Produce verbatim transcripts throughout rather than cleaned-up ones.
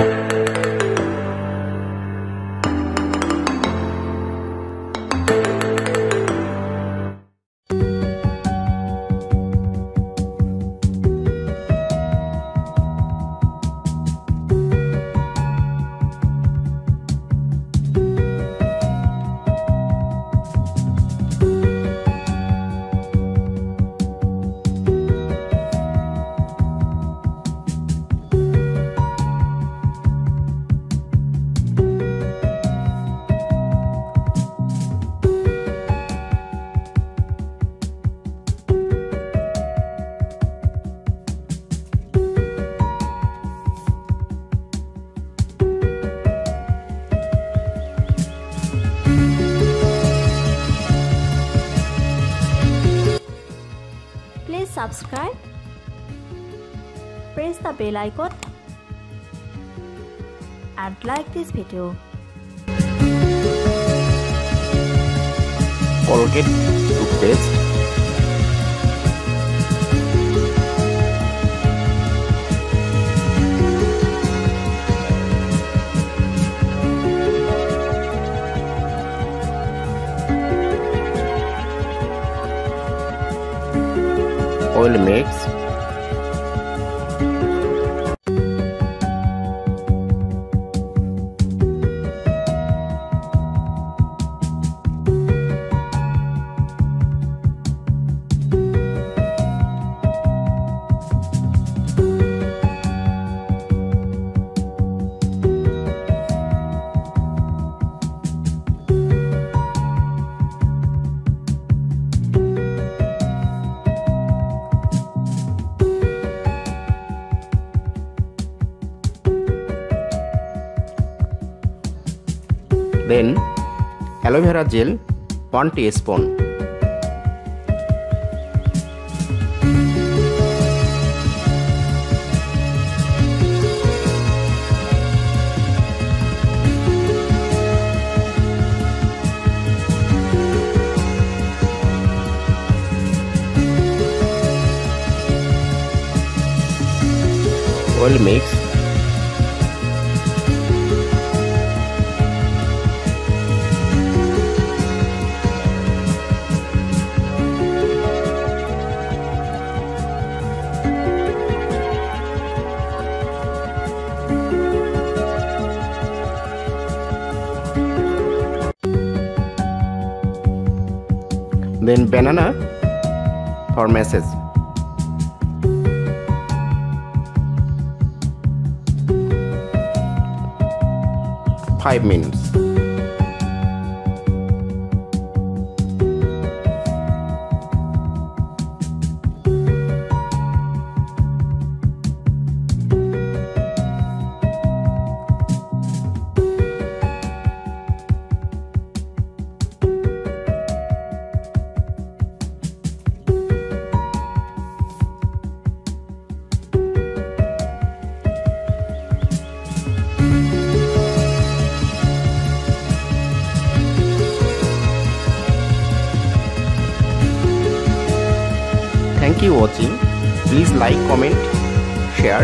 Please subscribe, press the bell icon and like this video. Colgate toothpaste, oil mix, then aloe vera gel one teaspoon. Oil mix, then banana for massage. Five minutes. Thank you for watching. Please like, comment, share.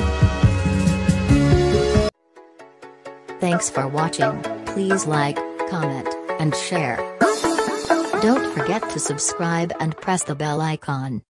Thanks for watching. Please like, comment, and share. Don't forget to subscribe and press the bell icon.